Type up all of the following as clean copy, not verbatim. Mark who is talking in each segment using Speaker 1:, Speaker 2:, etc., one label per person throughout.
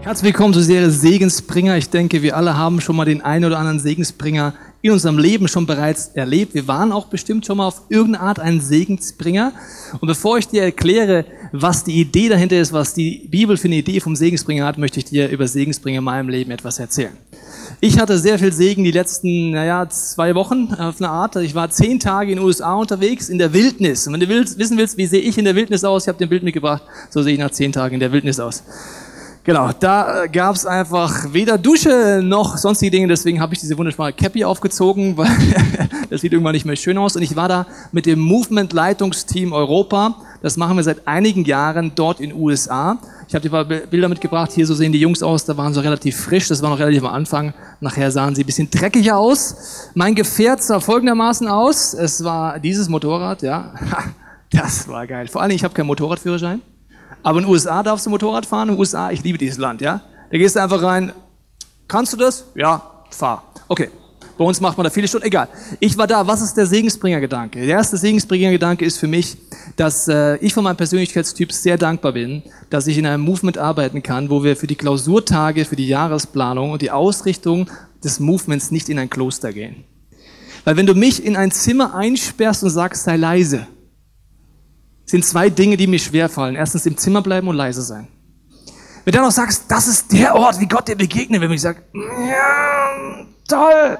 Speaker 1: Herzlich willkommen zur Serie Segensbringer. Ich denke, wir alle haben schon mal den einen oder anderen Segensbringer in unserem Leben schon bereits erlebt. Wir waren auch bestimmt schon mal auf irgendeine Art ein Segensbringer. Und bevor ich dir erkläre, was die Idee dahinter ist, was die Bibel für eine Idee vom Segensbringer hat, möchte ich dir über Segensbringer in meinem Leben etwas erzählen. Ich hatte sehr viel Segen die letzten 2 Wochen auf eine Art. Ich war 10 Tage in den USA unterwegs, in der Wildnis. Und wenn du wissen willst, wie sehe ich in der Wildnis aus, ich habe dir ein Bild mitgebracht, so sehe ich nach 10 Tagen in der Wildnis aus. Genau, da gab es einfach weder Dusche noch sonstige Dinge, deswegen habe ich diese wunderbare Cappy aufgezogen, weil das sieht irgendwann nicht mehr schön aus. Und ich war da mit dem Movement-Leitungsteam Europa, das machen wir seit einigen Jahren dort in den USA. Ich habe dir ein paar Bilder mitgebracht, hier so sehen die Jungs aus, da waren sie relativ frisch, das war noch relativ am Anfang, nachher sahen sie ein bisschen dreckiger aus. Mein Gefährt sah folgendermaßen aus, es war dieses Motorrad, ja, das war geil. Vor allem, ich habe keinen Motorradführerschein. Aber in den USA darfst du Motorrad fahren. In den USA, ich liebe dieses Land, ja. Da gehst du einfach rein. Kannst du das? Ja, fahr. Okay. Bei uns macht man da viele Stunden. Egal. Ich war da. Was ist der Segensbringer-Gedanke? Der erste Segensbringer-Gedanke ist für mich, dass ich von meinem Persönlichkeitstyp sehr dankbar bin, dass ich in einem Movement arbeiten kann, wo wir für die Klausurtage, für die Jahresplanung und die Ausrichtung des Movements nicht in ein Kloster gehen. Weil wenn du mich in ein Zimmer einsperrst und sagst, sei leise, sind 2 Dinge, die mir schwerfallen. Erstens im Zimmer bleiben und leise sein. Wenn du dann noch sagst, das ist der Ort, wie Gott dir begegnet, wenn ich sage, ja, toll.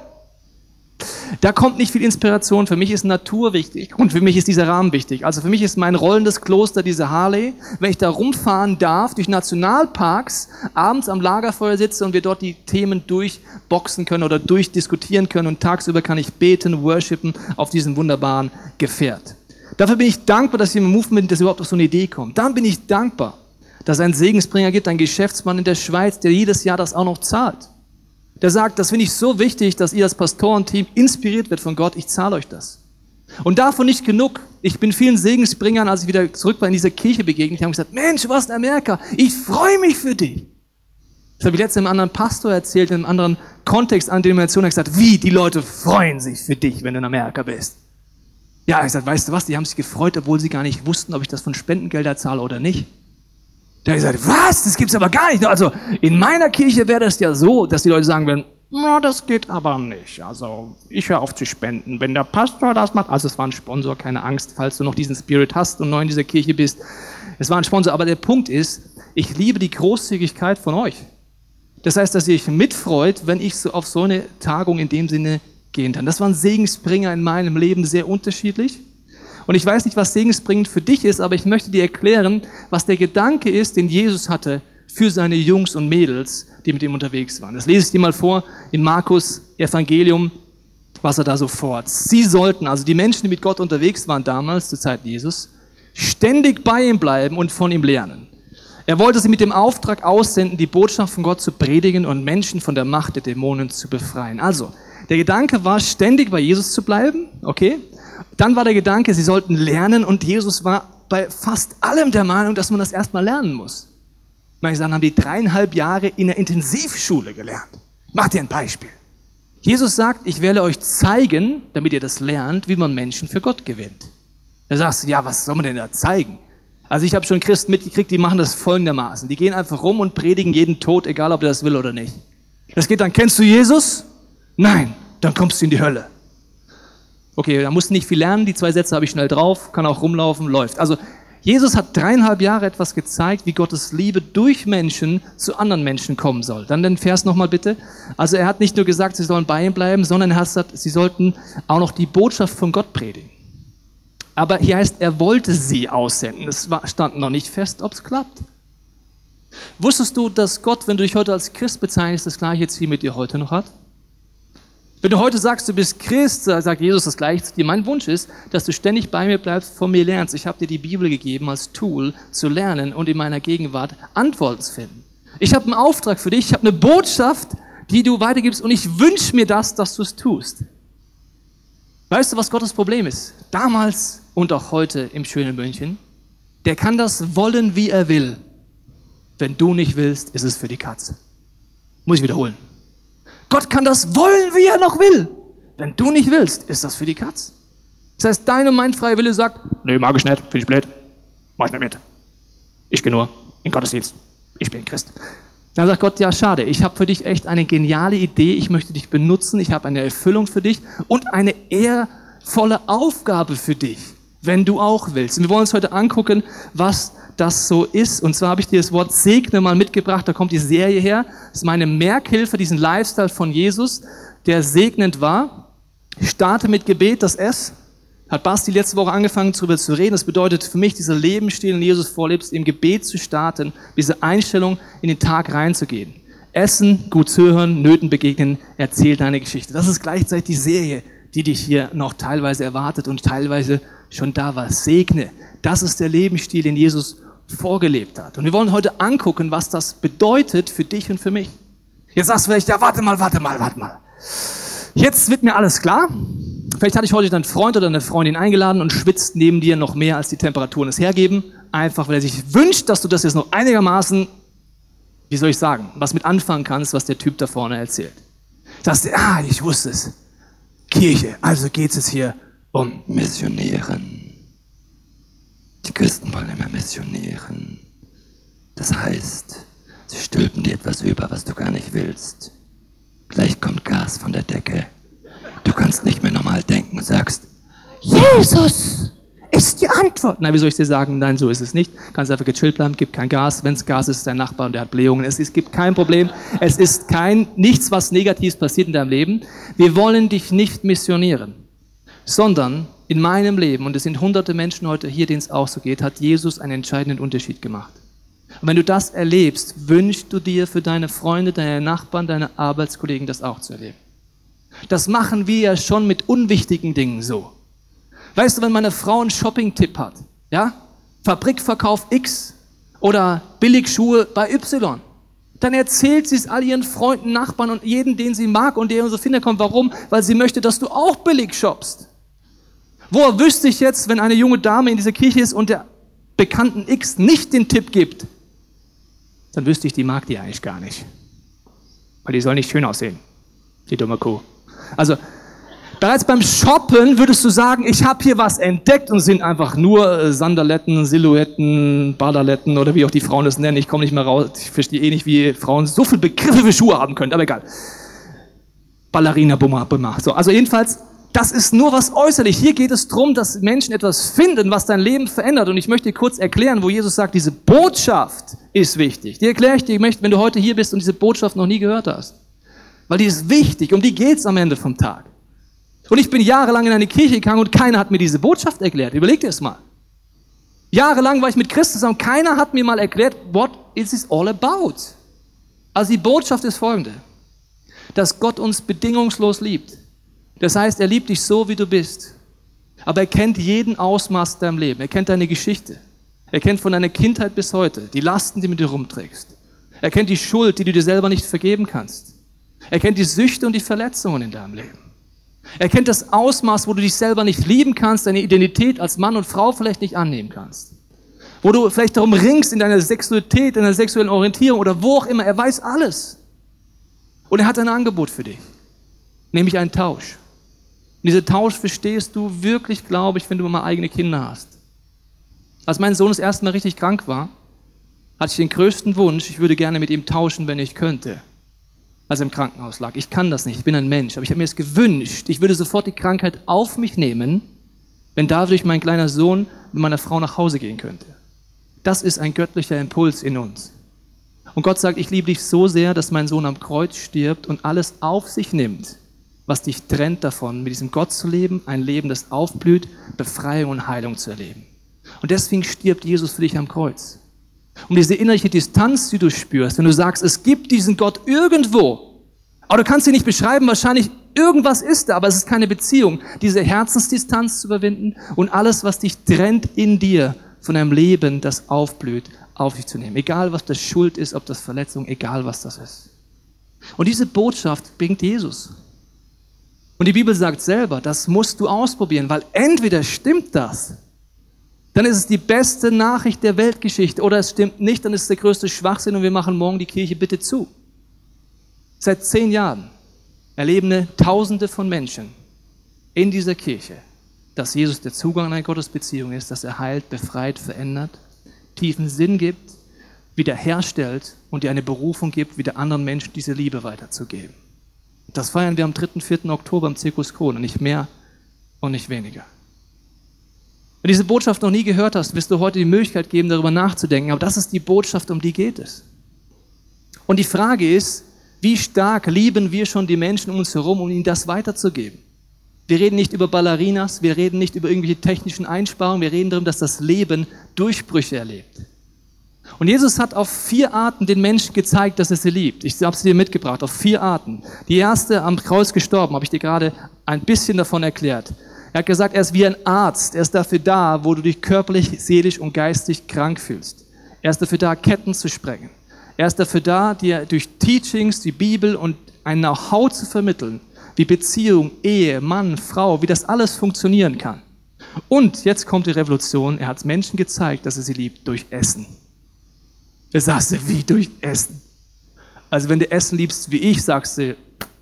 Speaker 1: Da kommt nicht viel Inspiration. Für mich ist Natur wichtig und für mich ist dieser Rahmen wichtig. Also für mich ist mein rollendes Kloster diese Harley. Wenn ich da rumfahren darf, durch Nationalparks, abends am Lagerfeuer sitze und wir dort die Themen durchboxen können oder durchdiskutieren können und tagsüber kann ich beten, worshipen auf diesem wunderbaren Gefährt. Dafür bin ich dankbar, dass hier im Movement das überhaupt auf so eine Idee kommt. Dann bin ich dankbar, dass es einen Segensbringer gibt, einen Geschäftsmann in der Schweiz, der jedes Jahr das auch noch zahlt. Der sagt, das finde ich so wichtig, dass ihr als Pastorenteam inspiriert wird von Gott, ich zahle euch das. Und davon nicht genug. Ich bin vielen Segensbringern, als ich wieder zurück war, in dieser Kirche begegnet, die haben gesagt, Mensch, du warst in Amerika, ich freue mich für dich. Das habe ich letztens einem anderen Pastor erzählt, in einem anderen Kontext, an Denomination, hat gesagt, wie, die Leute freuen sich für dich, wenn du in Amerika bist. Ja, ich sagte, weißt du was, die haben sich gefreut, obwohl sie gar nicht wussten, ob ich das von Spendengelder zahle oder nicht. Da habe ich gesagt, was, das gibt's aber gar nicht. Also in meiner Kirche wäre das ja so, dass die Leute sagen werden, na, das geht aber nicht. Also ich höre auf zu spenden, wenn der Pastor das macht. Also es war ein Sponsor, keine Angst, falls du noch diesen Spirit hast und neu in dieser Kirche bist. Es war ein Sponsor, aber der Punkt ist, ich liebe die Großzügigkeit von euch. Das heißt, dass ihr euch mitfreut, wenn ich so auf so eine Tagung in dem Sinne gehen kann. Das waren Segensbringer in meinem Leben sehr unterschiedlich. Und ich weiß nicht, was segensbringend für dich ist, aber ich möchte dir erklären, was der Gedanke ist, den Jesus hatte für seine Jungs und Mädels, die mit ihm unterwegs waren. Das lese ich dir mal vor in Markus Evangelium, was er da so fordert. Sie sollten, also die Menschen, die mit Gott unterwegs waren damals, zur Zeit Jesus, ständig bei ihm bleiben und von ihm lernen. Er wollte sie mit dem Auftrag aussenden, die Botschaft von Gott zu predigen und Menschen von der Macht der Dämonen zu befreien. Also, der Gedanke war, ständig bei Jesus zu bleiben, okay? Dann war der Gedanke, sie sollten lernen und Jesus war bei fast allem der Meinung, dass man das erstmal lernen muss. Manche sagen, haben die 3,5 Jahre in der Intensivschule gelernt. Mach dir ein Beispiel. Jesus sagt, ich werde euch zeigen, damit ihr das lernt, wie man Menschen für Gott gewinnt. Da sagst du, ja, was soll man denn da zeigen? Also ich habe schon Christen mitgekriegt, die machen das folgendermaßen. Die gehen einfach rum und predigen jeden Tod, egal ob er das will oder nicht. Das geht dann, kennst du Jesus? Nein, dann kommst du in die Hölle. Okay, da musst du nicht viel lernen, die 2 Sätze habe ich schnell drauf, kann auch rumlaufen, läuft. Also Jesus hat 3,5 Jahre etwas gezeigt, wie Gottes Liebe durch Menschen zu anderen Menschen kommen soll. Dann den Vers nochmal bitte. Also er hat nicht nur gesagt, sie sollen bei ihm bleiben, sondern er hat gesagt, sie sollten auch noch die Botschaft von Gott predigen. Aber hier heißt, er wollte sie aussenden. Es stand noch nicht fest, ob es klappt. Wusstest du, dass Gott, wenn du dich heute als Christ bezeichnest, das gleiche Ziel mit dir heute noch hat? Wenn du heute sagst, du bist Christ, sagt Jesus das Gleiche zu dir. Mein Wunsch ist, dass du ständig bei mir bleibst, von mir lernst. Ich habe dir die Bibel gegeben als Tool zu lernen und in meiner Gegenwart Antworten zu finden. Ich habe einen Auftrag für dich, ich habe eine Botschaft, die du weitergibst und ich wünsche mir das, dass du es tust. Weißt du, was Gottes Problem ist? Damals und auch heute im schönen München. Der kann das wollen, wie er will. Wenn du nicht willst, ist es für die Katze. Muss ich wiederholen. Gott kann das wollen, wie er noch will. Wenn du nicht willst, ist das für die Katz. Das heißt, dein und mein freier Wille sagt, nee, mag ich nicht, finde ich blöd, mach ich nicht mit. Ich gehe nur in Gottesdienst. Ich bin Christ. Dann sagt Gott, ja schade, ich habe für dich echt eine geniale Idee, ich möchte dich benutzen, ich habe eine Erfüllung für dich und eine ehrvolle Aufgabe für dich, wenn du auch willst. Und wir wollen uns heute angucken, was das so ist. Und zwar habe ich dir das Wort Segne mal mitgebracht, da kommt die Serie her. Das ist meine Merkhilfe, diesen Lifestyle von Jesus, der segnend war. Ich starte mit Gebet, das S. Hat Basti letzte Woche angefangen, darüber zu reden. Das bedeutet für mich, dieser Lebensstil, den Jesus vorlebst, im Gebet zu starten, diese Einstellung in den Tag reinzugehen. Essen, gut zuhören, Nöten begegnen, erzähl deine Geschichte. Das ist gleichzeitig die Serie, die dich hier noch teilweise erwartet und teilweise schon da war. Segne. Das ist der Lebensstil, den Jesus vorgelebt hat. Und wir wollen heute angucken, was das bedeutet für dich und für mich. Jetzt sagst du vielleicht, ja, warte mal. Jetzt wird mir alles klar. Vielleicht hatte ich heute deinen Freund oder eine Freundin eingeladen und schwitzt neben dir noch mehr, als die Temperaturen es hergeben. Einfach, weil er sich wünscht, dass du das jetzt noch einigermaßen, wie soll ich sagen, was mit anfangen kannst, was der Typ da vorne erzählt. Sagst du, ich wusste es. Kirche, also geht es hier um Missionieren. Die Christen wollen immer missionieren. Das heißt, sie stülpen dir etwas über, was du gar nicht willst. Gleich kommt Gas von der Decke. Du kannst nicht mehr normal denken und sagst, Jesus ist die Antwort. Nein, wie soll ich dir sagen? Nein, so ist es nicht. Kannst einfach gechillt bleiben, gibt kein Gas. Wenn es Gas ist, ist dein Nachbar und der hat Blähungen. Es gibt kein Problem. Es ist nichts, was Negatives passiert in deinem Leben. Wir wollen dich nicht missionieren, sondern in meinem Leben, und es sind hunderte Menschen heute hier, denen es auch so geht, hat Jesus einen entscheidenden Unterschied gemacht. Und wenn du das erlebst, wünschst du dir für deine Freunde, deine Nachbarn, deine Arbeitskollegen das auch zu erleben. Das machen wir ja schon mit unwichtigen Dingen so. Weißt du, wenn meine Frau einen Shopping-Tipp hat, ja, Fabrikverkauf X oder Billigschuhe bei Y, dann erzählt sie es all ihren Freunden, Nachbarn und jeden, den sie mag und der in unsere Finger kommt. Warum? Weil sie möchte, dass du auch billig shoppst. Woher wüsste ich jetzt, wenn eine junge Dame in dieser Kirche ist und der Bekannten X nicht den Tipp gibt, dann wüsste ich, die mag die eigentlich gar nicht. Weil die soll nicht schön aussehen, die dumme Kuh. Also, bereits beim Shoppen würdest du sagen, ich habe hier was entdeckt und es sind einfach nur Sandaletten, Silhouetten, Badaletten oder wie auch die Frauen das nennen. Ich komme nicht mehr raus, ich verstehe nicht, wie Frauen so viele Begriffe für Schuhe haben können, aber egal. Ballerina, Bummer. So, also jedenfalls, das ist nur was äußerlich. Hier geht es darum, dass Menschen etwas finden, was dein Leben verändert. Und ich möchte dir kurz erklären, wo Jesus sagt, diese Botschaft ist wichtig. Die erkläre ich dir, wenn du heute hier bist und diese Botschaft noch nie gehört hast. Weil die ist wichtig, um die geht's am Ende vom Tag. Und ich bin jahrelang in eine Kirche gegangen und keiner hat mir diese Botschaft erklärt. Überleg dir es mal. Jahrelang war ich mit Christen zusammen, keiner hat mir mal erklärt, what is this all about? Also die Botschaft ist folgende, dass Gott uns bedingungslos liebt. Das heißt, er liebt dich so, wie du bist. Aber er kennt jeden Ausmaß in deinem Leben. Er kennt deine Geschichte. Er kennt von deiner Kindheit bis heute die Lasten, die du mit dir rumträgst. Er kennt die Schuld, die du dir selber nicht vergeben kannst. Er kennt die Süchte und die Verletzungen in deinem Leben. Er kennt das Ausmaß, wo du dich selber nicht lieben kannst, deine Identität als Mann und Frau vielleicht nicht annehmen kannst. Wo du vielleicht darum ringst in deiner Sexualität, in deiner sexuellen Orientierung oder wo auch immer. Er weiß alles. Und er hat ein Angebot für dich. Nämlich einen Tausch. Und diesen Tausch verstehst du wirklich, glaube ich, wenn du mal eigene Kinder hast. Als mein Sohn das erste Mal richtig krank war, hatte ich den größten Wunsch, ich würde gerne mit ihm tauschen, wenn ich könnte. Als er im Krankenhaus lag. Ich kann das nicht, ich bin ein Mensch. Aber ich habe mir das gewünscht, ich würde sofort die Krankheit auf mich nehmen, wenn dadurch mein kleiner Sohn mit meiner Frau nach Hause gehen könnte. Das ist ein göttlicher Impuls in uns. Und Gott sagt, ich liebe dich so sehr, dass mein Sohn am Kreuz stirbt und alles auf sich nimmt, was dich trennt davon, mit diesem Gott zu leben, ein Leben, das aufblüht, Befreiung und Heilung zu erleben. Und deswegen stirbt Jesus für dich am Kreuz. Um diese innerliche Distanz, die du spürst, wenn du sagst, es gibt diesen Gott irgendwo, aber du kannst ihn nicht beschreiben, wahrscheinlich irgendwas ist da, aber es ist keine Beziehung, diese Herzensdistanz zu überwinden und alles, was dich trennt in dir, von einem Leben, das aufblüht, auf dich zu nehmen. Egal, was das Schuld ist, ob das Verletzung, egal, was das ist. Und diese Botschaft bringt Jesus. Und die Bibel sagt selber, das musst du ausprobieren, weil entweder stimmt das, dann ist es die beste Nachricht der Weltgeschichte, oder es stimmt nicht, dann ist es der größte Schwachsinn und wir machen morgen die Kirche bitte zu. Seit 10 Jahren erleben Tausende von Menschen in dieser Kirche, dass Jesus der Zugang in eine Gottesbeziehung ist, dass er heilt, befreit, verändert, tiefen Sinn gibt, wiederherstellt und dir eine Berufung gibt, wieder anderen Menschen diese Liebe weiterzugeben. Das feiern wir am 3. 4. Oktober im Zirkus Krone, nicht mehr und nicht weniger. Wenn du diese Botschaft noch nie gehört hast, wirst du heute die Möglichkeit geben, darüber nachzudenken. Aber das ist die Botschaft, um die geht es. Und die Frage ist, wie stark lieben wir schon die Menschen um uns herum, um ihnen das weiterzugeben? Wir reden nicht über Ballerinas, wir reden nicht über irgendwelche technischen Einsparungen, wir reden darum, dass das Leben Durchbrüche erlebt. Und Jesus hat auf 4 Arten den Menschen gezeigt, dass er sie liebt. Ich habe sie dir mitgebracht, auf 4 Arten. Die erste, am Kreuz gestorben, habe ich dir gerade ein bisschen davon erklärt. Er hat gesagt, er ist wie ein Arzt. Er ist dafür da, wo du dich körperlich, seelisch und geistig krank fühlst. Er ist dafür da, Ketten zu sprengen. Er ist dafür da, dir durch Teachings, die Bibel und ein Know-how zu vermitteln, wie Beziehung, Ehe, Mann, Frau, wie das alles funktionieren kann. Und jetzt kommt die Revolution. Er hat Menschen gezeigt, dass er sie liebt, durch Essen. Da sagst du, wie durch Essen? Also wenn du Essen liebst wie ich, sagst du,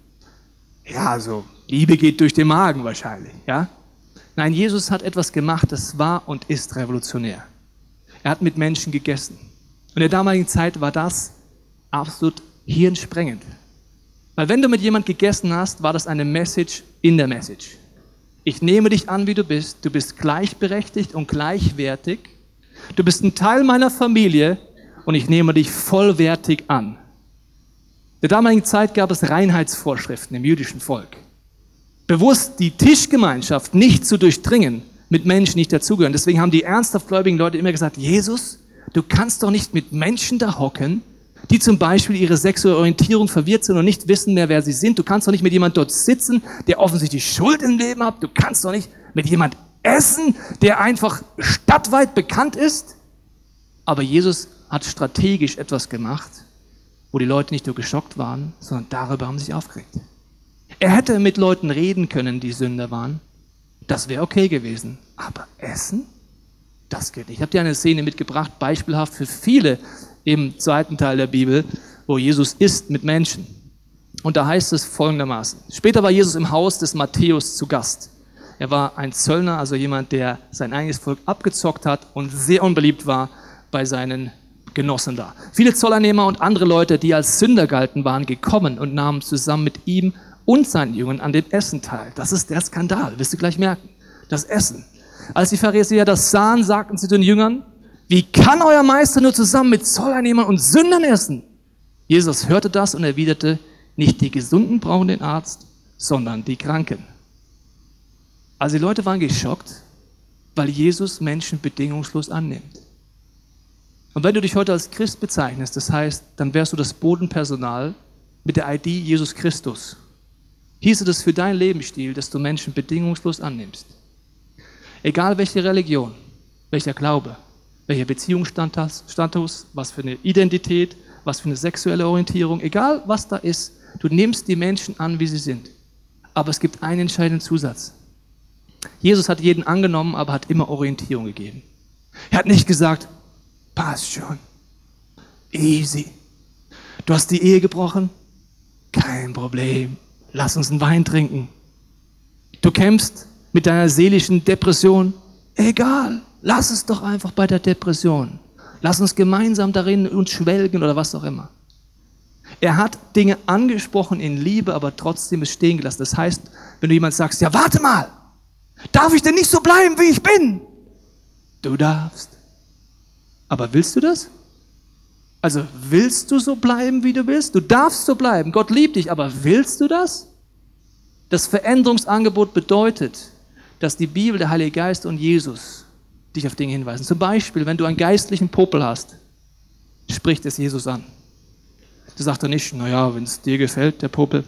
Speaker 1: ja, so, Liebe geht durch den Magen wahrscheinlich, ja? Nein, Jesus hat etwas gemacht, das war und ist revolutionär. Er hat mit Menschen gegessen. Und in der damaligen Zeit war das absolut hirnsprengend. Weil wenn du mit jemand gegessen hast, war das eine Message in der Message. Ich nehme dich an, wie du bist gleichberechtigt und gleichwertig, du bist ein Teil meiner Familie, und ich nehme dich vollwertig an. In der damaligen Zeit gab es Reinheitsvorschriften im jüdischen Volk. Bewusst die Tischgemeinschaft nicht zu durchdringen mit Menschen, die nicht dazugehören. Deswegen haben die ernsthaft gläubigen Leute immer gesagt, Jesus, du kannst doch nicht mit Menschen da hocken, die zum Beispiel ihre sexuelle Orientierung verwirrt sind und nicht wissen mehr, wer sie sind. Du kannst doch nicht mit jemandem dort sitzen, der offensichtlich Schuld im Leben hat. Du kannst doch nicht mit jemandem essen, der einfach stadtweit bekannt ist. Aber Jesus hat strategisch etwas gemacht, wo die Leute nicht nur geschockt waren, sondern darüber haben sie sich aufgeregt. Er hätte mit Leuten reden können, die Sünder waren. Das wäre okay gewesen. Aber Essen? Das geht nicht. Ich habe dir eine Szene mitgebracht, beispielhaft für viele im 2. Teil der Bibel, wo Jesus isst mit Menschen. Und da heißt es folgendermaßen. Später war Jesus im Haus des Matthäus zu Gast. Er war ein Zöllner, also jemand, der sein eigenes Volk abgezockt hat und sehr unbeliebt war bei seinen Genossen da. Viele Zolleinnehmer und andere Leute, die als Sünder galten, waren gekommen und nahmen zusammen mit ihm und seinen Jüngern an dem Essen teil. Das ist der Skandal, wirst du gleich merken. Das Essen. Als die Pharisäer das sahen, sagten sie den Jüngern, wie kann euer Meister nur zusammen mit Zolleinnehmern und Sündern essen? Jesus hörte das und erwiderte, nicht die Gesunden brauchen den Arzt, sondern die Kranken. Also die Leute waren geschockt, weil Jesus Menschen bedingungslos annimmt. Und wenn du dich heute als Christ bezeichnest, das heißt, dann wärst du das Bodenpersonal mit der ID Jesus Christus. Hieße das für deinen Lebensstil, dass du Menschen bedingungslos annimmst. Egal welche Religion, welcher Glaube, welcher Beziehungsstatus, was für eine Identität, was für eine sexuelle Orientierung, egal was da ist, du nimmst die Menschen an, wie sie sind. Aber es gibt einen entscheidenden Zusatz. Jesus hat jeden angenommen, aber hat immer Orientierung gegeben. Er hat nicht gesagt, passt schon. Easy. Du hast die Ehe gebrochen? Kein Problem. Lass uns einen Wein trinken. Du kämpfst mit deiner seelischen Depression? Egal. Lass es doch einfach bei der Depression. Lass uns gemeinsam darin uns schwelgen oder was auch immer. Er hat Dinge angesprochen in Liebe, aber trotzdem es stehen gelassen. Das heißt, wenn du jemand sagst, ja warte mal, darf ich denn nicht so bleiben, wie ich bin? Du darfst. Aber willst du das? Also willst du so bleiben, wie du bist? Du darfst so bleiben. Gott liebt dich, aber willst du das? Das Veränderungsangebot bedeutet, dass die Bibel, der Heilige Geist und Jesus dich auf Dinge hinweisen. Zum Beispiel, wenn du einen geistlichen Popel hast, spricht es Jesus an. Du sagst doch nicht, naja, wenn es dir gefällt, der Popel,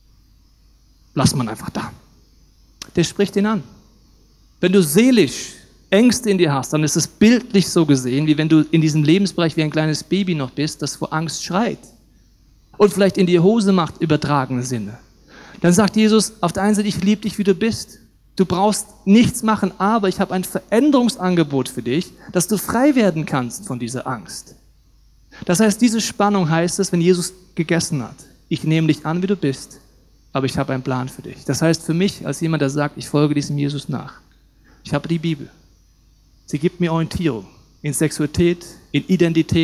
Speaker 1: lass man einfach da. Der spricht ihn an. Wenn du seelisch Ängste in dir hast, dann ist es bildlich so gesehen, wie wenn du in diesem Lebensbereich wie ein kleines Baby noch bist, das vor Angst schreit und vielleicht in die Hose macht, übertragene Sinne. Dann sagt Jesus auf der einen Seite, ich liebe dich, wie du bist. Du brauchst nichts machen, aber ich habe ein Veränderungsangebot für dich, dass du frei werden kannst von dieser Angst. Das heißt, diese Spannung heißt es, wenn Jesus gegessen hat. Ich nehme dich an, wie du bist, aber ich habe einen Plan für dich. Das heißt für mich, als jemand, der sagt, ich folge diesem Jesus nach, ich habe die Bibel. Sie gibt mir Orientierung in Sexualität, in Identität,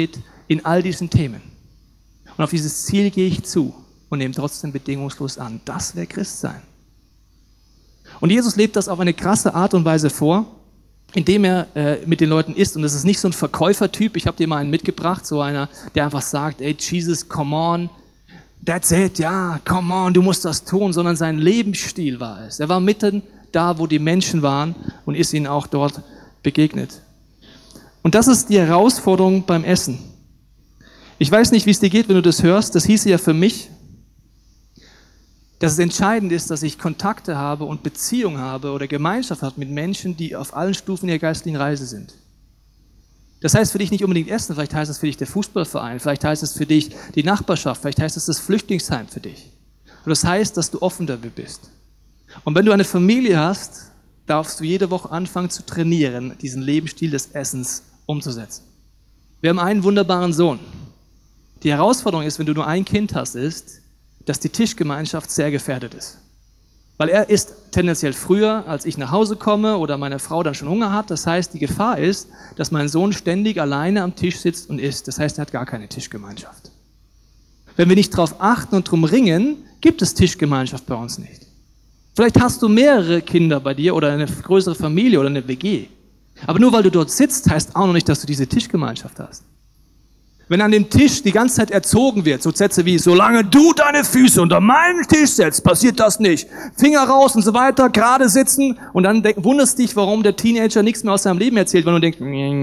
Speaker 1: in all diesen Themen. Und auf dieses Ziel gehe ich zu und nehme trotzdem bedingungslos an. Das wäre Christsein. Und Jesus lebt das auf eine krasse Art und Weise vor, indem er mit den Leuten ist. Und das ist nicht so ein Verkäufertyp. Ich habe dir mal einen mitgebracht, so einer, der einfach sagt, ey, Jesus, come on, that's it, ja, come on, du musst das tun, sondern sein Lebensstil war es. Er war mitten da, wo die Menschen waren und ist ihnen auch dort begegnet. Und das ist die Herausforderung beim Essen. Ich weiß nicht, wie es dir geht, wenn du das hörst. Das hieße ja für mich, dass es entscheidend ist, dass ich Kontakte habe und Beziehung habe oder Gemeinschaft habe mit Menschen, die auf allen Stufen ihrer geistlichen Reise sind. Das heißt für dich nicht unbedingt Essen, vielleicht heißt es für dich der Fußballverein, vielleicht heißt es für dich die Nachbarschaft, vielleicht heißt es das Flüchtlingsheim für dich. Und das heißt, dass du offen dafür bist. Und wenn du eine Familie hast, darfst du jede Woche anfangen zu trainieren, diesen Lebensstil des Essens umzusetzen. Wir haben einen wunderbaren Sohn. Die Herausforderung ist, wenn du nur ein Kind hast, ist, dass die Tischgemeinschaft sehr gefährdet ist. Weil er isst tendenziell früher, als ich nach Hause komme oder meine Frau dann schon Hunger hat. Das heißt, die Gefahr ist, dass mein Sohn ständig alleine am Tisch sitzt und isst. Das heißt, er hat gar keine Tischgemeinschaft. Wenn wir nicht darauf achten und drum ringen, gibt es Tischgemeinschaft bei uns nicht. Vielleicht hast du mehrere Kinder bei dir oder eine größere Familie oder eine WG. Aber nur weil du dort sitzt, heißt auch noch nicht, dass du diese Tischgemeinschaft hast. Wenn an dem Tisch die ganze Zeit erzogen wird, so Sätze wie, solange du deine Füße unter meinen Tisch setzt, passiert das nicht. Finger raus und so weiter, gerade sitzen und dann wunderst dich, warum der Teenager nichts mehr aus seinem Leben erzählt, weil du denkst,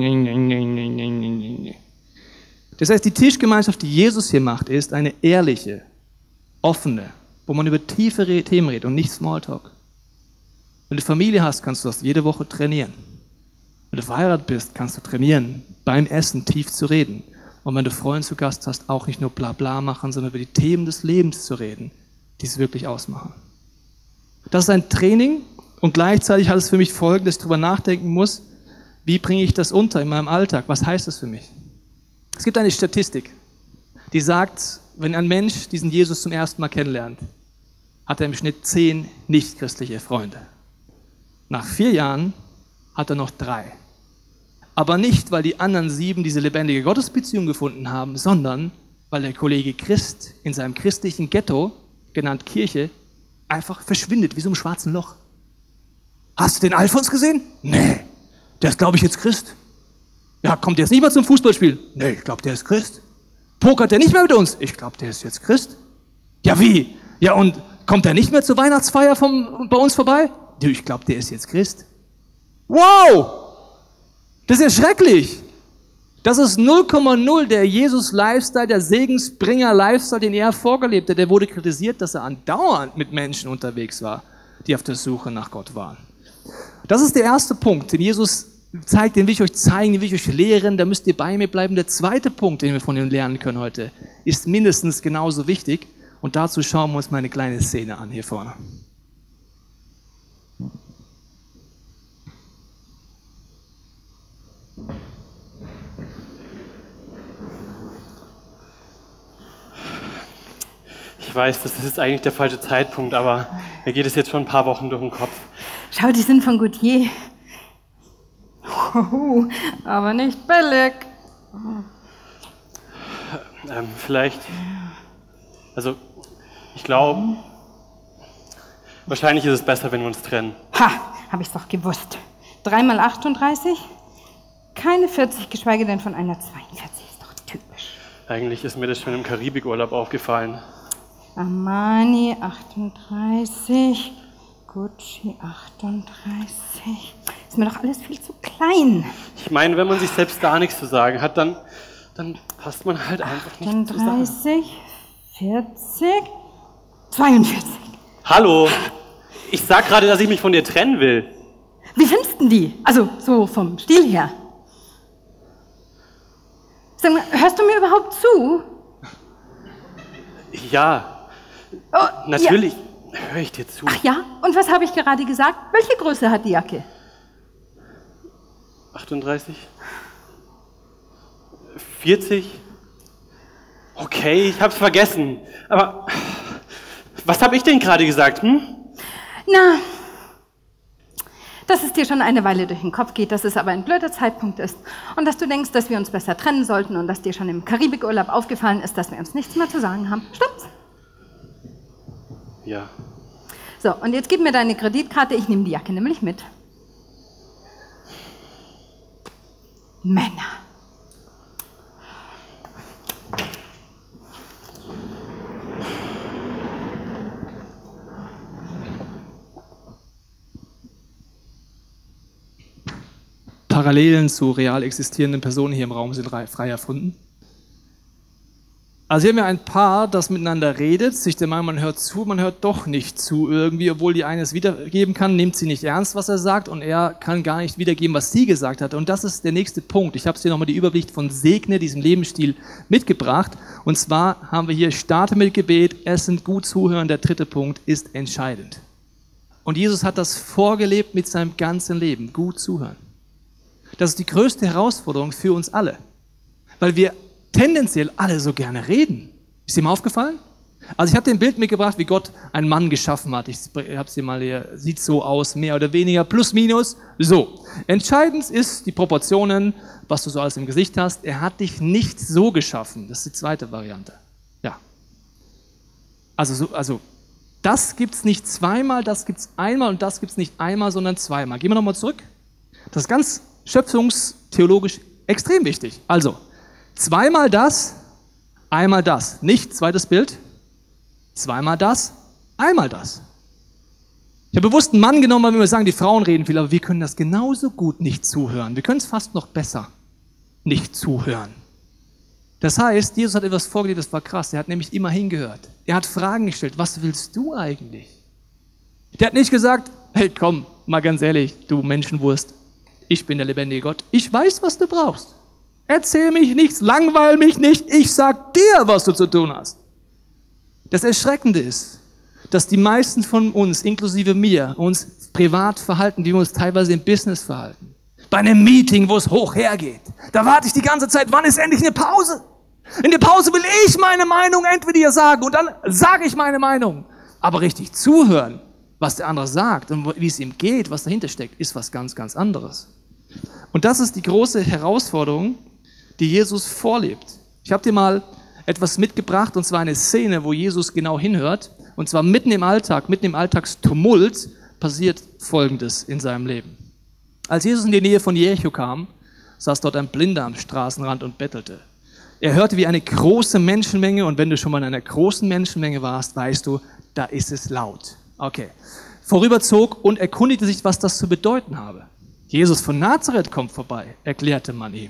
Speaker 1: das heißt, die Tischgemeinschaft, die Jesus hier macht, ist eine ehrliche, offene, wo man über tiefere Themen redet und nicht Smalltalk. Wenn du Familie hast, kannst du das jede Woche trainieren. Wenn du verheiratet bist, kannst du trainieren, beim Essen tief zu reden. Und wenn du Freunde zu Gast hast, auch nicht nur Blabla machen, sondern über die Themen des Lebens zu reden, die es wirklich ausmachen. Das ist ein Training und gleichzeitig hat es für mich Folgendes, dass ich darüber nachdenken muss, wie bringe ich das unter in meinem Alltag? Was heißt das für mich? Es gibt eine Statistik, die sagt, wenn ein Mensch diesen Jesus zum ersten Mal kennenlernt, hat er im Schnitt 10 nichtchristliche Freunde. Nach 4 Jahren hat er noch 3. Aber nicht, weil die anderen 7 diese lebendige Gottesbeziehung gefunden haben, sondern weil der Kollege Christ in seinem christlichen Ghetto, genannt Kirche, einfach verschwindet, wie so im schwarzen Loch. Hast du den Alfons gesehen? Nee, der ist, glaube ich, jetzt Christ. Ja, kommt der jetzt nicht mehr zum Fußballspiel? Nee, ich glaube, der ist Christ. Pokert der nicht mehr mit uns? Ich glaube, der ist jetzt Christ. Ja, wie? Ja, und kommt der nicht mehr zur Weihnachtsfeier bei uns vorbei? Ja, ich glaube, der ist jetzt Christ. Wow! Das ist ja schrecklich. Das ist 0,0 der Jesus-Lifestyle, der Segensbringer-Lifestyle, den er vorgelebt hat. Der wurde kritisiert, dass er andauernd mit Menschen unterwegs war, die auf der Suche nach Gott waren. Das ist der erste Punkt, den Jesus zeigt, den will ich euch zeigen, den will ich euch lehren, da müsst ihr bei mir bleiben. Der zweite Punkt, den wir von ihm lernen können heute, ist mindestens genauso wichtig. Und dazu schauen wir uns mal eine kleine Szene an hier vorne.
Speaker 2: Ich weiß, das ist eigentlich der falsche Zeitpunkt, aber mir geht es jetzt schon ein paar Wochen durch den Kopf.
Speaker 3: Schau, die sind von Goodyear. Aber nicht billig.
Speaker 2: Vielleicht, also ich glaube, wahrscheinlich ist es besser, wenn wir uns trennen.
Speaker 3: Ha, hab ich's doch gewusst. 3 mal 38? Keine 40, geschweige denn von einer 42. Ist doch typisch.
Speaker 2: Eigentlich ist mir das schon im Karibikurlaub aufgefallen.
Speaker 3: Armani 38, Gucci 38. Ist mir doch alles viel zu klein.
Speaker 2: Ich meine, wenn man sich selbst da nichts zu sagen hat, dann passt man halt einfach nicht zusammen.
Speaker 3: 38, 40, 42.
Speaker 2: Hallo, ich sag gerade, dass ich mich von dir trennen will.
Speaker 3: Wie findest du die? Also, so vom Stil her. Sag mal, hörst du mir überhaupt zu?
Speaker 2: Ja, natürlich höre ich dir zu.
Speaker 3: Ach ja? Und was habe ich gerade gesagt? Welche Größe hat die Jacke?
Speaker 2: 38? 40? Okay, ich hab's vergessen. Aber was habe ich denn gerade gesagt, hm?
Speaker 3: Na, dass es dir schon eine Weile durch den Kopf geht, dass es aber ein blöder Zeitpunkt ist und dass du denkst, dass wir uns besser trennen sollten und dass dir schon im Karibikurlaub aufgefallen ist, dass wir uns nichts mehr zu sagen haben. Stimmt's?
Speaker 2: Ja.
Speaker 3: So, und jetzt gib mir deine Kreditkarte, ich nehme die Jacke nämlich mit. Männer.
Speaker 1: Parallelen zu real existierenden Personen hier im Raum sind frei erfunden. Also hier haben wir ein Paar, das miteinander redet, sich der Meinung, man hört zu, man hört doch nicht zu irgendwie, obwohl die eine es wiedergeben kann, nimmt sie nicht ernst, was er sagt, und er kann gar nicht wiedergeben, was sie gesagt hat. Und das ist der nächste Punkt. Ich habe hier nochmal die Übersicht von Segne, diesem Lebensstil, mitgebracht. Und zwar haben wir hier, starte mit Gebet, essen, gut zuhören. Der dritte Punkt ist entscheidend. Und Jesus hat das vorgelebt mit seinem ganzen Leben, gut zuhören. Das ist die größte Herausforderung für uns alle, weil wir tendenziell alle so gerne reden. Ist dir mal aufgefallen? Also ich habe dir ein Bild mitgebracht, wie Gott einen Mann geschaffen hat. Ich habe es dir mal hier, sieht so aus, mehr oder weniger, plus minus. So, entscheidend ist die Proportionen, was du so alles im Gesicht hast. Er hat dich nicht so geschaffen. Das ist die zweite Variante. Ja. Also das gibt es nicht zweimal, das gibt es einmal und das gibt es nicht einmal, sondern zweimal. Gehen wir nochmal zurück. Das ist ganz schöpfungstheologisch extrem wichtig. Also, zweimal das, einmal das. Nicht zweites Bild, zweimal das, einmal das. Ich habe bewusst einen Mann genommen, weil wir sagen, die Frauen reden viel, aber wir können das genauso gut nicht zuhören. Wir können es fast noch besser nicht zuhören. Das heißt, Jesus hat etwas vorgelebt, das war krass. Er hat nämlich immer hingehört. Er hat Fragen gestellt. Was willst du eigentlich? Der hat nicht gesagt, hey, komm, mal ganz ehrlich, du Menschenwurst. Ich bin der lebendige Gott. Ich weiß, was du brauchst. Erzähl mich nichts, langweil mich nicht. Ich sag dir, was du zu tun hast. Das Erschreckende ist, dass die meisten von uns, inklusive mir, uns privat verhalten, wie wir uns teilweise im Business verhalten. Bei einem Meeting, wo es hoch hergeht. Da warte ich die ganze Zeit, wann ist endlich eine Pause? In der Pause will ich meine Meinung entweder sagen und dann sage ich meine Meinung. Aber richtig zuhören, was der andere sagt und wie es ihm geht, was dahinter steckt, ist was ganz, ganz anderes. Und das ist die große Herausforderung, die Jesus vorlebt. Ich habe dir mal etwas mitgebracht, und zwar eine Szene, wo Jesus genau hinhört. Und zwar mitten im Alltag, mitten im Alltagstumult passiert Folgendes in seinem Leben. Als Jesus in die Nähe von Jericho kam, saß dort ein Blinder am Straßenrand und bettelte. Er hörte wie eine große Menschenmenge, und wenn du schon mal in einer großen Menschenmenge warst, weißt du, da ist es laut. Okay. Vorüberzog und erkundigte sich, was das zu bedeuten habe. Jesus von Nazareth kommt vorbei, erklärte man ihm.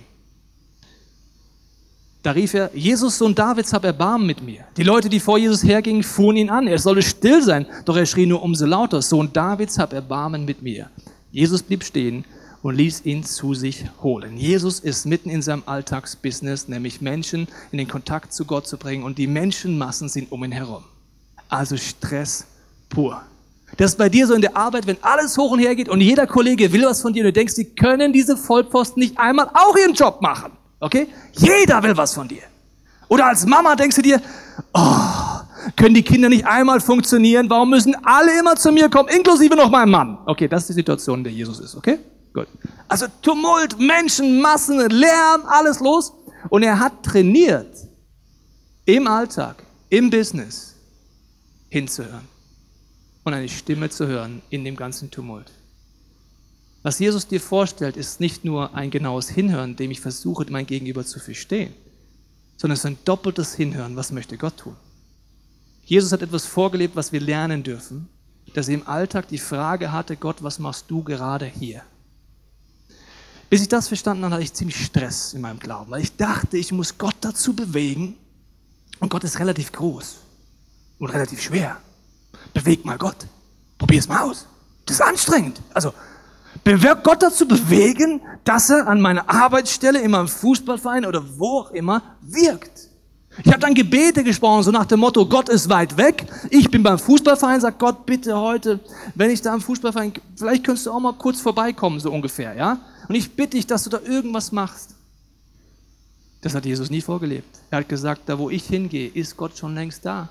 Speaker 1: Da rief er, Jesus, Sohn Davids, hab Erbarmen mit mir. Die Leute, die vor Jesus hergingen, fuhren ihn an. Er solle still sein, doch er schrie nur umso lauter, Sohn Davids, hab Erbarmen mit mir. Jesus blieb stehen und ließ ihn zu sich holen. Jesus ist mitten in seinem Alltagsbusiness, nämlich Menschen in den Kontakt zu Gott zu bringen, und die Menschenmassen sind um ihn herum. Also Stress pur. Das ist bei dir so in der Arbeit, wenn alles hoch und her geht und jeder Kollege will was von dir und du denkst, die können diese Vollpfosten nicht einmal auch ihren Job machen. Okay? Jeder will was von dir. Oder als Mama denkst du dir, oh, können die Kinder nicht einmal funktionieren? Warum müssen alle immer zu mir kommen, inklusive noch mein Mann? Okay, das ist die Situation, in der Jesus ist, okay? Gut. Also Tumult, Menschen, Massen, Lärm, alles los. Und er hat trainiert, im Alltag, im Business, hinzuhören. Und eine Stimme zu hören in dem ganzen Tumult. Was Jesus dir vorstellt, ist nicht nur ein genaues Hinhören, dem ich versuche, mein Gegenüber zu verstehen, sondern es ist ein doppeltes Hinhören, was möchte Gott tun. Jesus hat etwas vorgelebt, was wir lernen dürfen, dass er im Alltag die Frage hatte, Gott, was machst du gerade hier? Bis ich das verstanden habe, hatte ich ziemlich Stress in meinem Glauben, weil ich dachte, ich muss Gott dazu bewegen, und Gott ist relativ groß und relativ schwer. Beweg mal Gott. Probier es mal aus. Das ist anstrengend. Also, Gott dazu bewegen, dass er an meiner Arbeitsstelle, in meinem Fußballverein oder wo auch immer wirkt. Ich habe dann Gebete gesprochen, so nach dem Motto, Gott ist weit weg. Ich bin beim Fußballverein, sag Gott, bitte heute, wenn ich da am Fußballverein, vielleicht könntest du auch mal kurz vorbeikommen, so ungefähr, ja? Und ich bitte dich, dass du da irgendwas machst. Das hat Jesus nie vorgelebt. Er hat gesagt, da wo ich hingehe, ist Gott schon längst da.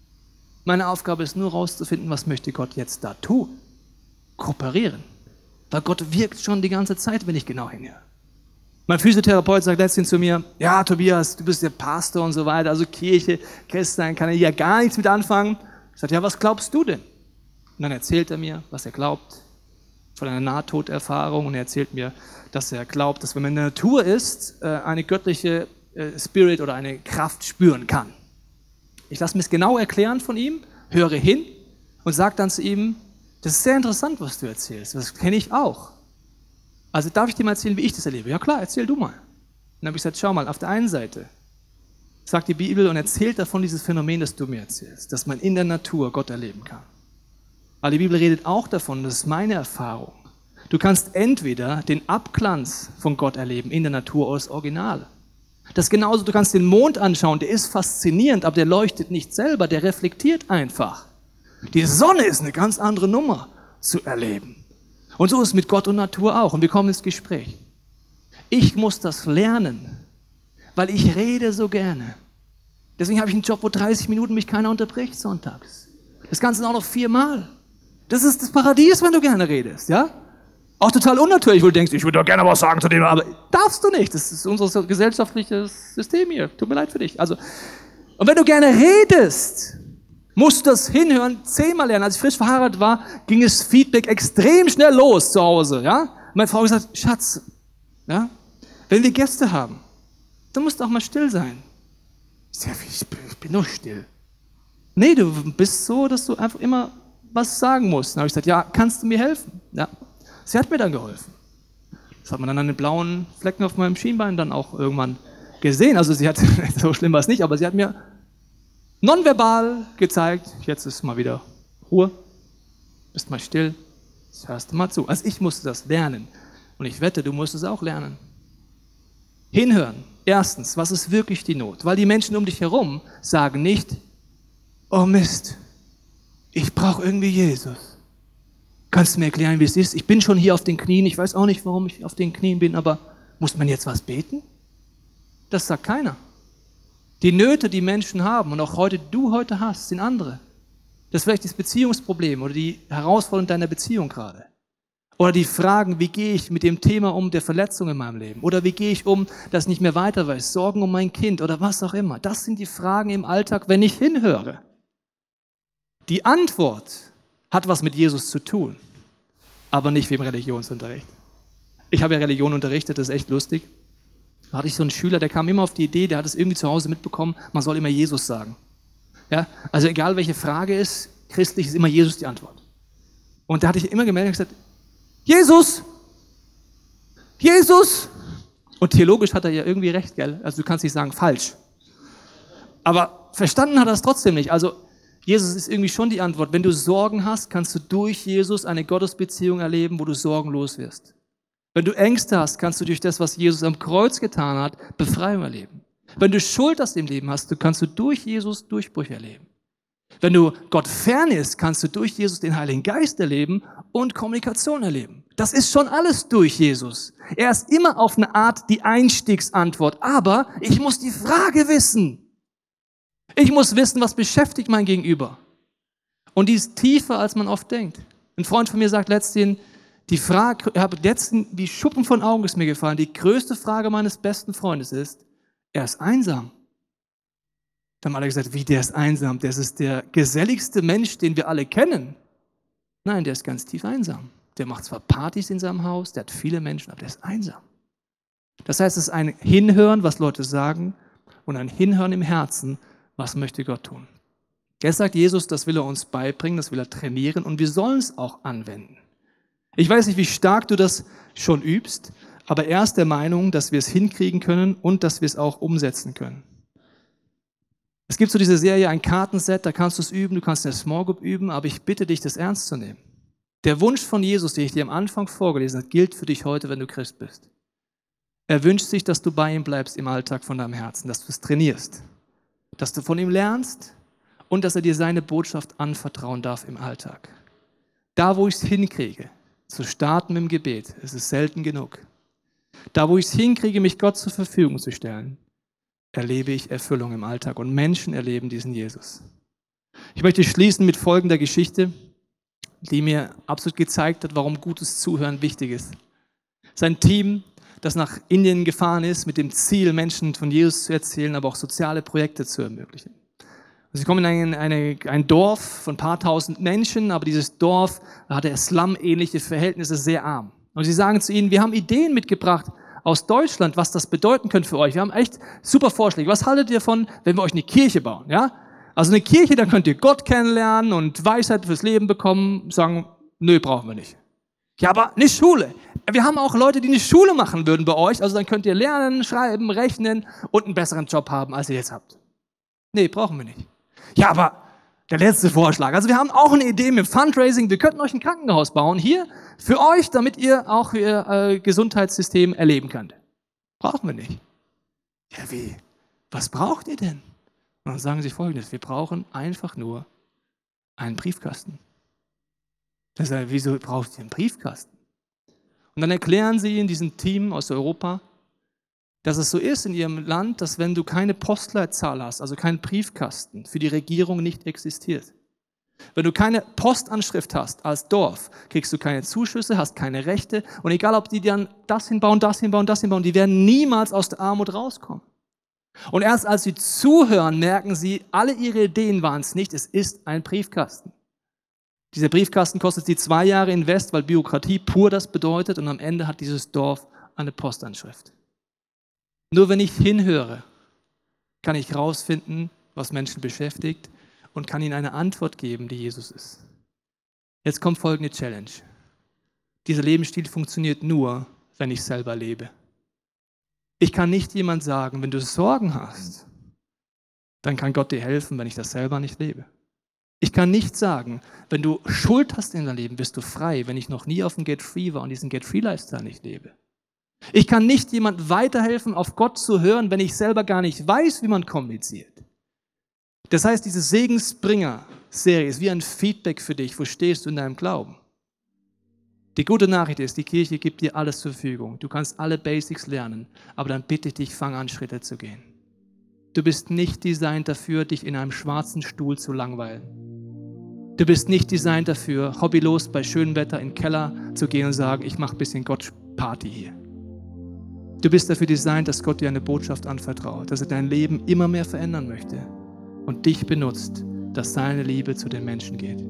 Speaker 1: Meine Aufgabe ist nur rauszufinden, was möchte Gott jetzt da tun. Kooperieren. Weil Gott wirkt schon die ganze Zeit, wenn ich genau hinhöre. Mein Physiotherapeut sagt letztens zu mir, ja, Tobias, du bist der Pastor und so weiter, also Kirche, Christen, kann er ja gar nichts mit anfangen. Ich sage, ja, was glaubst du denn? Und dann erzählt er mir, was er glaubt, von einer Nahtoderfahrung, und er erzählt mir, dass er glaubt, dass wenn man in der Natur ist, eine göttliche Spirit oder eine Kraft spüren kann. Ich lasse mir es genau erklären von ihm, höre hin und sage dann zu ihm, das ist sehr interessant, was du erzählst, das kenne ich auch. Also darf ich dir mal erzählen, wie ich das erlebe? Ja klar, erzähl du mal. Dann habe ich gesagt, schau mal, auf der einen Seite sagt die Bibel und erzählt davon dieses Phänomen, das du mir erzählst, dass man in der Natur Gott erleben kann. Aber die Bibel redet auch davon, das ist meine Erfahrung. Du kannst entweder den Abglanz von Gott erleben in der Natur oder das Original. Das ist genauso, du kannst den Mond anschauen, der ist faszinierend, aber der leuchtet nicht selber, der reflektiert einfach. Die Sonne ist eine ganz andere Nummer zu erleben. Und so ist es mit Gott und Natur auch. Und wir kommen ins Gespräch. Ich muss das lernen, weil ich rede so gerne. Deswegen habe ich einen Job, wo 30 Minuten mich keiner unterbricht sonntags. Das Ganze auch noch 4-mal. Das ist das Paradies, wenn du gerne redest, ja? Auch total unnatürlich, wo du denkst, ich würde doch gerne was sagen zu dem, aber darfst du nicht. Das ist unser gesellschaftliches System hier. Tut mir leid für dich. Also, und wenn du gerne redest, musst du das Hinhören 10-mal lernen. Als ich frisch verheiratet war, ging das Feedback extrem schnell los zu Hause, ja? Meine Frau hat gesagt, Schatz, ja? Wenn wir Gäste haben, dann musst du auch mal still sein. Ich bin nur still. Nee, du bist so, dass du einfach immer was sagen musst. Dann habe ich gesagt, ja, kannst du mir helfen? Ja. Sie hat mir dann geholfen. Das hat man dann an den blauen Flecken auf meinem Schienbein dann auch irgendwann gesehen. Also sie hat, so schlimm war es nicht, aber sie hat mir nonverbal gezeigt, jetzt ist mal wieder Ruhe, bist mal still, jetzt hörst du mal zu. Also ich musste das lernen. Und ich wette, du musst es auch lernen. Hinhören. Erstens, was ist wirklich die Not? Weil die Menschen um dich herum sagen nicht, oh Mist, ich brauche irgendwie Jesus. Kannst du mir erklären, wie es ist? Ich bin schon hier auf den Knien, ich weiß auch nicht, warum ich auf den Knien bin, aber muss man jetzt was beten? Das sagt keiner. Die Nöte, die Menschen haben und auch du heute hast, sind andere. Das ist vielleicht das Beziehungsproblem oder die Herausforderung deiner Beziehung gerade. Oder die Fragen, wie gehe ich mit dem Thema um der Verletzung in meinem Leben? Oder wie gehe ich um, dass ich nicht mehr weiter weiß, Sorgen um mein Kind oder was auch immer. Das sind die Fragen im Alltag, wenn ich hinhöre. Die Antwort hat was mit Jesus zu tun, aber nicht wie im Religionsunterricht. Ich habe ja Religion unterrichtet, das ist echt lustig. Da hatte ich so einen Schüler, der kam immer auf die Idee, der hat es irgendwie zu Hause mitbekommen, man soll immer Jesus sagen. Ja? Also egal welche Frage ist, christlich ist immer Jesus die Antwort. Und da hatte ich immer gemeldet und gesagt, Jesus! Jesus! Und theologisch hat er ja irgendwie recht, gell? Also du kannst nicht sagen, falsch. Aber verstanden hat er es trotzdem nicht. Also Jesus ist irgendwie schon die Antwort. Wenn du Sorgen hast, kannst du durch Jesus eine Gottesbeziehung erleben, wo du sorgenlos wirst. Wenn du Ängste hast, kannst du durch das, was Jesus am Kreuz getan hat, Befreiung erleben. Wenn du Schuld aus dem Leben hast, kannst du durch Jesus Durchbrüche erleben. Wenn du Gott fern ist, kannst du durch Jesus den Heiligen Geist erleben und Kommunikation erleben. Das ist schon alles durch Jesus. Er ist immer auf eine Art die Einstiegsantwort. Aber ich muss die Frage wissen. Ich muss wissen, was beschäftigt mein Gegenüber. Und die ist tiefer, als man oft denkt. Ein Freund von mir sagt letztens, die Schuppen von Augen ist mir gefallen. Die größte Frage meines besten Freundes ist, er ist einsam. Da haben alle gesagt, wie, der ist einsam? Das ist der geselligste Mensch, den wir alle kennen. Nein, der ist ganz tief einsam. Der macht zwar Partys in seinem Haus, der hat viele Menschen, aber der ist einsam. Das heißt, es ist ein Hinhören, was Leute sagen, und ein Hinhören im Herzen, was möchte Gott tun. Jetzt sagt Jesus, das will er uns beibringen, das will er trainieren und wir sollen es auch anwenden. Ich weiß nicht, wie stark du das schon übst, aber er ist der Meinung, dass wir es hinkriegen können und dass wir es auch umsetzen können. Es gibt so diese Serie, ein Kartenset, da kannst du es üben, du kannst in der Small Group üben, aber ich bitte dich, das ernst zu nehmen. Der Wunsch von Jesus, den ich dir am Anfang vorgelesen habe, gilt für dich heute, wenn du Christ bist. Er wünscht sich, dass du bei ihm bleibst im Alltag von deinem Herzen, dass du es trainierst, dass du von ihm lernst und dass er dir seine Botschaft anvertrauen darf im Alltag. Da, wo ich es hinkriege, zu starten mit dem Gebet, ist es selten genug. Da, wo ich es hinkriege, mich Gott zur Verfügung zu stellen, erlebe ich Erfüllung im Alltag und Menschen erleben diesen Jesus. Ich möchte schließen mit folgender Geschichte. die mir absolut gezeigt hat, warum gutes Zuhören wichtig ist. Sein Team, das nach Indien gefahren ist, mit dem Ziel, Menschen von Jesus zu erzählen, aber auch soziale Projekte zu ermöglichen. Sie kommen in ein Dorf von ein paar tausend Menschen, aber dieses Dorf hatte Slum-ähnliche Verhältnisse, sehr arm. Und sie sagen zu ihnen, wir haben Ideen mitgebracht aus Deutschland, was das bedeuten könnte für euch. Wir haben echt super Vorschläge. Was haltet ihr davon, wenn wir euch eine Kirche bauen? Ja? Also eine Kirche, da könnt ihr Gott kennenlernen und Weisheit fürs Leben bekommen. Sagen, nö, brauchen wir nicht. Ja, aber eine Schule. Wir haben auch Leute, die eine Schule machen würden bei euch. Also dann könnt ihr lernen, schreiben, rechnen und einen besseren Job haben, als ihr jetzt habt. Nee, brauchen wir nicht. Ja, aber der letzte Vorschlag. Also wir haben auch eine Idee mit Fundraising. Wir könnten euch ein Krankenhaus bauen hier für euch, damit ihr auch ihr Gesundheitssystem erleben könnt. Brauchen wir nicht. Ja, wie? Was braucht ihr denn? Und dann sagen sie Folgendes. Wir brauchen einfach nur einen Briefkasten. Das heißt, wieso braucht ihr einen Briefkasten? Und dann erklären sie in diesem Team aus Europa, dass es so ist in ihrem Land, dass wenn du keine Postleitzahl hast, also keinen Briefkasten, für die Regierung nicht existiert. Wenn du keine Postanschrift hast als Dorf, kriegst du keine Zuschüsse, hast keine Rechte und egal, ob die dann das hinbauen, die werden niemals aus der Armut rauskommen. Und erst als sie zuhören, merken sie, alle ihre Ideen waren es nicht, es ist ein Briefkasten. Dieser Briefkasten kostet sie 2 Jahre Invest, weil Bürokratie pur das bedeutet und am Ende hat dieses Dorf eine Postanschrift. Nur wenn ich hinhöre, kann ich herausfinden, was Menschen beschäftigt und kann ihnen eine Antwort geben, die Jesus ist. Jetzt kommt folgende Challenge. Dieser Lebensstil funktioniert nur, wenn ich selber lebe. Ich kann nicht jemand sagen, wenn du Sorgen hast, dann kann Gott dir helfen, wenn ich das selber nicht lebe. Ich kann nicht sagen, wenn du Schuld hast in deinem Leben, bist du frei, wenn ich noch nie auf dem Get Free war und diesen Get Free Lifestyle nicht lebe. Ich kann nicht jemand weiterhelfen, auf Gott zu hören, wenn ich selber gar nicht weiß, wie man kommuniziert. Das heißt, diese Segensbringer-Serie ist wie ein Feedback für dich. Wo stehst du in deinem Glauben? Die gute Nachricht ist, die Kirche gibt dir alles zur Verfügung. Du kannst alle Basics lernen, aber dann bitte ich dich, fang an, Schritte zu gehen. Du bist nicht designt dafür, dich in einem schwarzen Stuhl zu langweilen. Du bist nicht designt dafür, hobbylos bei schönem Wetter in den Keller zu gehen und sagen, ich mache ein bisschen Gott-Party hier. Du bist dafür designt, dass Gott dir eine Botschaft anvertraut, dass er dein Leben immer mehr verändern möchte und dich benutzt, dass seine Liebe zu den Menschen geht.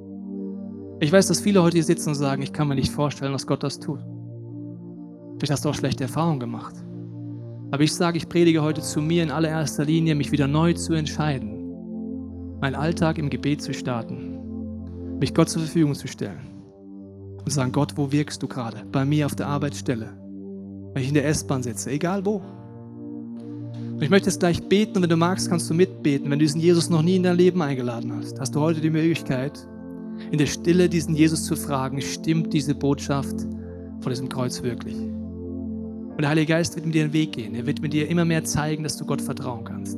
Speaker 1: Ich weiß, dass viele heute hier sitzen und sagen, ich kann mir nicht vorstellen, dass Gott das tut. Vielleicht hast du auch schlechte Erfahrungen gemacht. Aber ich sage, ich predige heute zu mir in allererster Linie, mich wieder neu zu entscheiden, meinen Alltag im Gebet zu starten, mich Gott zur Verfügung zu stellen und sagen, Gott, wo wirkst du gerade? Bei mir auf der Arbeitsstelle, wenn ich in der S-Bahn sitze, egal wo. Und ich möchte jetzt gleich beten und wenn du magst, kannst du mitbeten. Wenn du diesen Jesus noch nie in dein Leben eingeladen hast, hast du heute die Möglichkeit, in der Stille diesen Jesus zu fragen, stimmt diese Botschaft von diesem Kreuz wirklich? Und der Heilige Geist wird mit dir den Weg gehen. Er wird mit dir immer mehr zeigen, dass du Gott vertrauen kannst.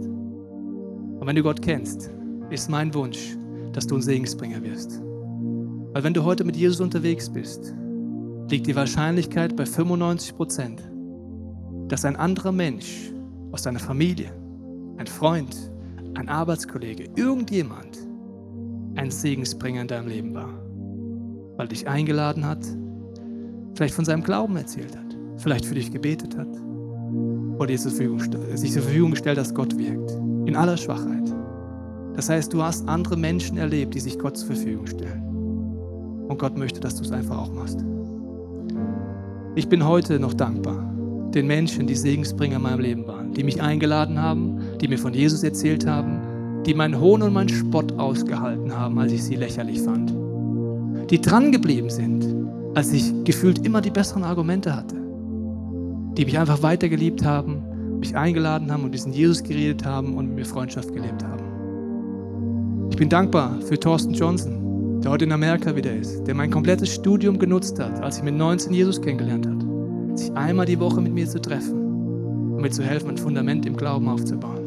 Speaker 1: Und wenn du Gott kennst, ist mein Wunsch, dass du ein Segensbringer wirst. Weil wenn du heute mit Jesus unterwegs bist, liegt die Wahrscheinlichkeit bei 95%, dass ein anderer Mensch aus deiner Familie, ein Freund, ein Arbeitskollege, irgendjemand ein Segensbringer in deinem Leben war. Weil er dich eingeladen hat, vielleicht von seinem Glauben erzählt hat, vielleicht für dich gebetet hat oder dir sich zur Verfügung gestellt, dass Gott wirkt. In aller Schwachheit. Das heißt, du hast andere Menschen erlebt, die sich Gott zur Verfügung stellen. Und Gott möchte, dass du es einfach auch machst. Ich bin heute noch dankbar den Menschen, die Segensbringer in meinem Leben waren, die mich eingeladen haben, die mir von Jesus erzählt haben, die meinen Hohn und meinen Spott ausgehalten haben, als ich sie lächerlich fand. Die dran geblieben sind, als ich gefühlt immer die besseren Argumente hatte. Die mich einfach weitergeliebt haben, mich eingeladen haben und diesen Jesus geredet haben und mit mir Freundschaft gelebt haben. Ich bin dankbar für Thorsten Johnson, der heute in Amerika wieder ist, der mein komplettes Studium genutzt hat, als ich mit 19 Jesus kennengelernt habe, sich einmal die Woche mit mir zu treffen und mir zu helfen, ein Fundament im Glauben aufzubauen.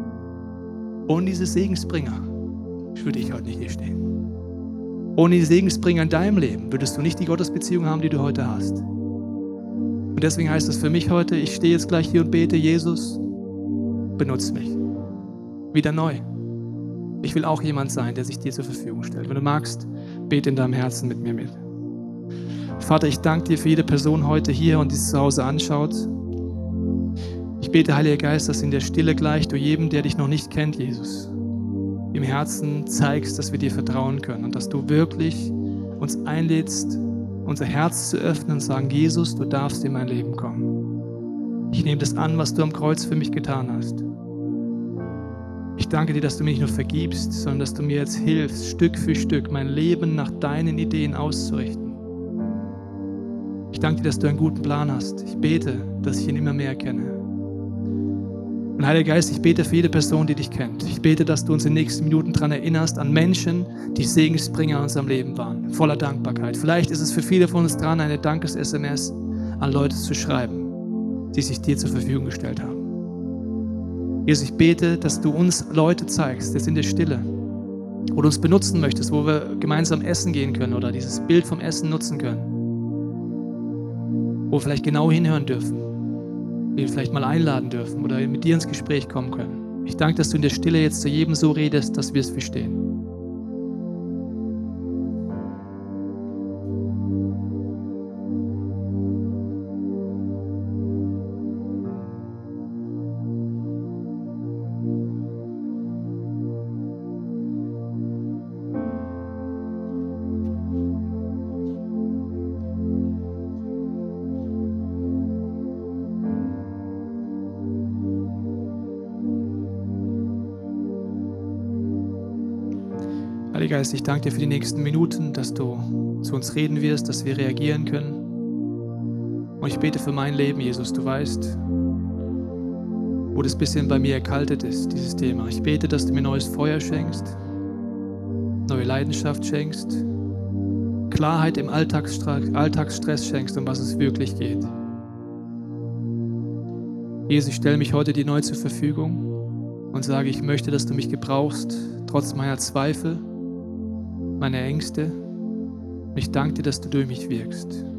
Speaker 1: Ohne diese Segensbringer würde ich heute nicht hier stehen. Ohne die Segensbringer in deinem Leben würdest du nicht die Gottesbeziehung haben, die du heute hast. Und deswegen heißt es für mich heute, ich stehe jetzt gleich hier und bete, Jesus, benutze mich. Wieder neu. Ich will auch jemand sein, der sich dir zur Verfügung stellt. Wenn du magst, bete in deinem Herzen mit mir mit. Vater, ich danke dir für jede Person heute hier und die es zu Hause anschaut. Ich bete, Heiliger Geist, dass in der Stille gleich du jedem, der dich noch nicht kennt, Jesus, im Herzen zeigst, dass wir dir vertrauen können und dass du wirklich uns einlädst, unser Herz zu öffnen und sagen, Jesus, du darfst in mein Leben kommen. Ich nehme das an, was du am Kreuz für mich getan hast. Ich danke dir, dass du mir nicht nur vergibst, sondern dass du mir jetzt hilfst, Stück für Stück mein Leben nach deinen Ideen auszurichten. Ich danke dir, dass du einen guten Plan hast. Ich bete, dass ich ihn immer mehr kenne. Und Heiliger Geist, ich bete für jede Person, die dich kennt. Ich bete, dass du uns in den nächsten Minuten daran erinnerst, an Menschen, die Segensbringer in unserem Leben waren, voller Dankbarkeit. Vielleicht ist es für viele von uns dran, eine Dankes-SMS an Leute zu schreiben, die sich dir zur Verfügung gestellt haben. Jesus, ich bete, dass du uns Leute zeigst, jetzt in der Stille, wo du uns benutzen möchtest, wo wir gemeinsam essen gehen können oder dieses Bild vom Essen nutzen können, wo wir vielleicht genau hinhören dürfen, wir vielleicht mal einladen dürfen oder mit dir ins Gespräch kommen können. Ich danke, dass du in der Stille jetzt zu jedem so redest, dass wir es verstehen. Heiliger Geist, ich danke dir für die nächsten Minuten, dass du zu uns reden wirst, dass wir reagieren können. Und ich bete für mein Leben, Jesus, du weißt, wo das bisschen bei mir erkaltet ist, dieses Thema. Ich bete, dass du mir neues Feuer schenkst, neue Leidenschaft schenkst, Klarheit im Alltagsstress schenkst, um was es wirklich geht. Jesus, ich stelle mich heute dir neu zur Verfügung und sage, ich möchte, dass du mich gebrauchst, trotz meiner Zweifel, meine Ängste. Und ich danke dir, dass du durch mich wirkst.